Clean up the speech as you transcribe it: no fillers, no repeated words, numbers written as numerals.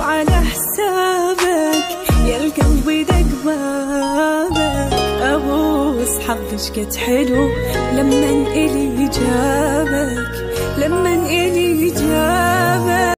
على حسابك، يا القلب دق بابك. ابوس حظك قد حلو لمن إلي جابك، لمن إلي جابك.